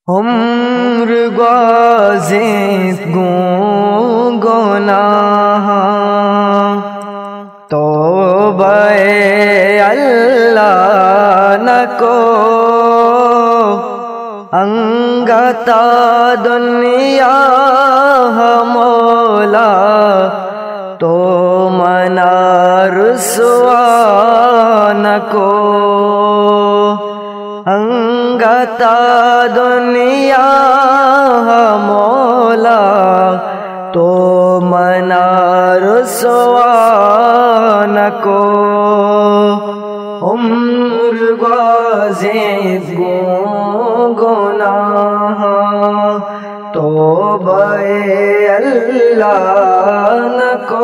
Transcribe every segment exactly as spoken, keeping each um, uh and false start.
عمر گوازید گوں گناہ توبہ اللہ نکو انگتا دنیا مولا تو منا رسوا نکو انگتا دنیا مولا تو منا رسوا نکو عمر گوازید گوں گناہ توبہ اللہ نکو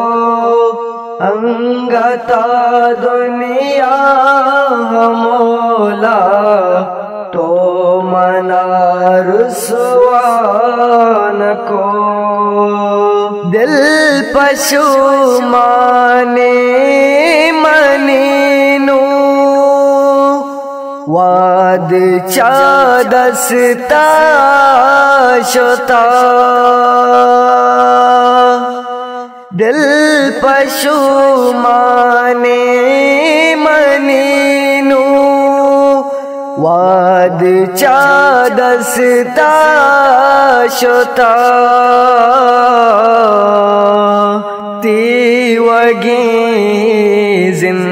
انگتا دنیا مولا تو منا رسوا نکو دل پشومانے منینو واد چا دستا شتا دل پشومانے منینو واد چا دستا شتا تی وگی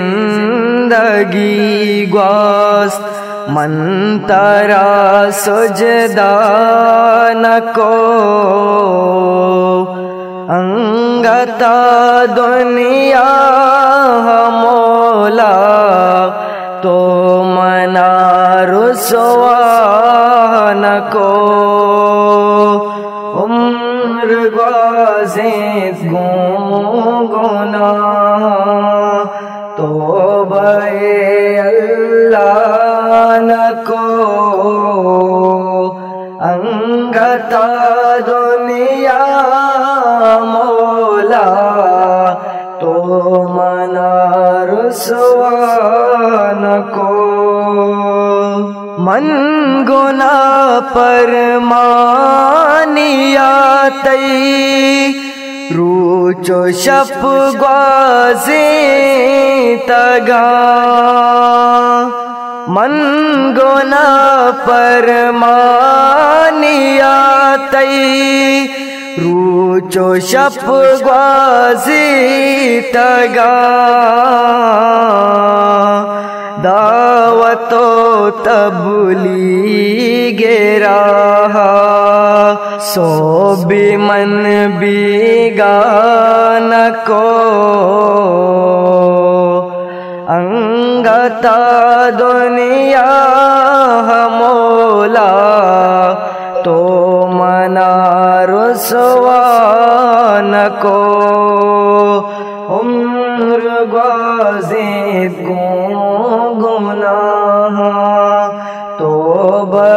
زندگی گواست من ترا سجدہ نکو انگتا دنیا مولا تو منا رسوا نکو عمر گوازید گوں گناہ توبہ اللہ نکو انگتا دنیا مولا تو منا رسوا نکو من گناہ پر مانیاتی روچ و شپ گوازی تگا من گناہ پر مانیاتی روچ و شپ گوازی تگا دعوت و تبلیغ راہ سو بھی من بیگان کو انگتا دنیا مولا تو منا رسوا نکو عمر گوازید گوں گناہ توبہ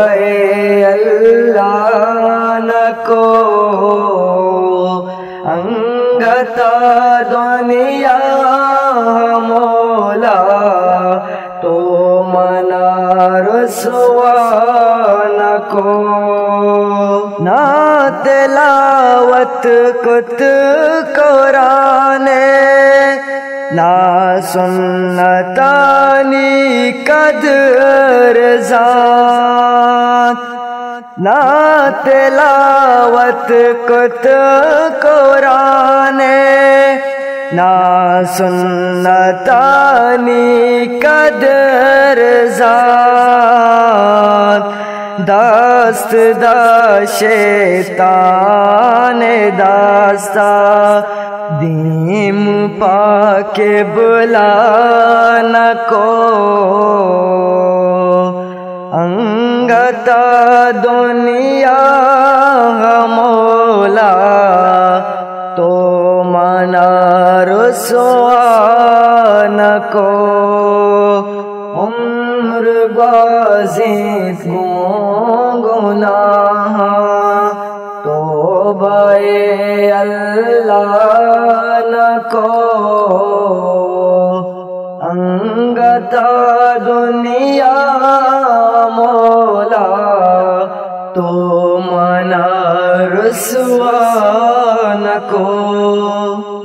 اللہ نکو انگتا دنیا مولا تو منا رسوا نکو نا تلاوت کت قرآن نا سنتانی قدر ذات نا تلاوت کت قرآن نا سنتانی قدر ذات دست دا شیطان داستا دیم پاک بلا نکو انگتا دنیا مولا تو منا رسوا نکو عمر گوازید گوں گناہ توبہ اللہ نکو انگتا دنیا مولا تو منا رسوا نہ کو